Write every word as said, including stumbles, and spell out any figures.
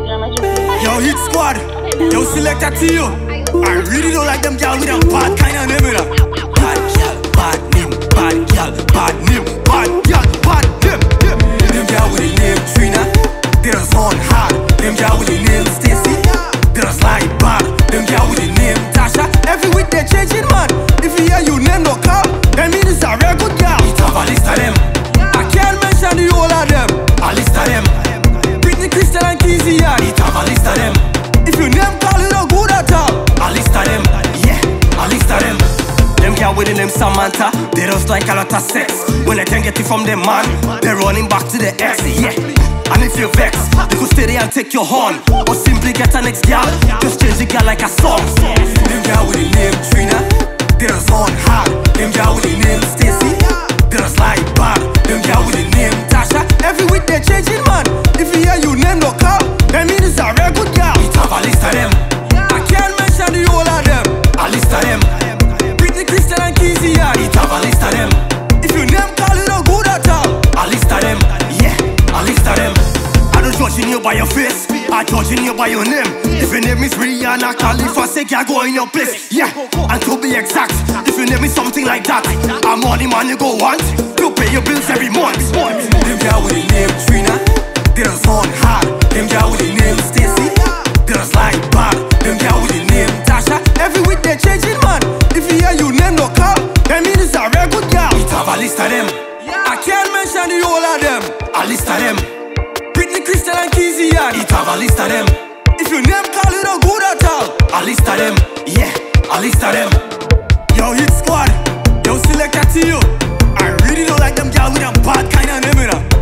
Yo, Hit Squad, yo, Selector to you. I really don't like them gal with them bad kind of name, you know. Bad gal, bad name, bad gal, bad name, bad gal, bad name. Them gal with the name Trina, they just on hard. Them gal with the name Stacy, they just like bad. Them gal with the name Tasha, every week they changing man. If you hear you name no car, that means it's a real good gal. It have a list of them. I can't mention the whole of them. A list of them. Britney, Krystal and Kizzy, yeah. It have a list of them. If you name call it no good at all. A list of them, yeah, a list of them. Them gal with the name Samantha, they just like a lot of sex. When they can't get it from them man, they're running back to the ex, yeah. And if you're vexed, you could stay there and take your horn, or simply get a next gal, just change the gal like a song. Them gal with the name Trina, they just on hard. Them gal with the name Stacy, they just like bad. Them gal with the name Tasha, every week they changing man. If you hear you name no car, that means it's a real good gal. It have a list of them. I can't mention the whole of them. A list of them. Britney, Krystal and Kizzy, yeah. It have a list of them. If you name call it no good at all. A list of them, yeah, a list of them. I don't judging you by your face, I judging you by your name. If your name is Rihanna Khalifa, say I go in your place, yeah. And to be exact, if your name is something like that, I'm money man you go want to pay your bills every month. Them gal with the name Trina, they just on hard. Them gal with the name Stacy, they just like bad. Them gal with the name Tasha, every week they changing man. If you hear you name no car, that means it's a real good gal. It have a list of them. I can't mention the whole of them. A list of them. Britney, Krystal and Kizzy, yeah. It have a list of them. If you name call it no good at all. A list of them, yeah, a list of them. Yo, Hit Squad, yo, Selector to you. I really don't like them gal with them bad kind of name, you know.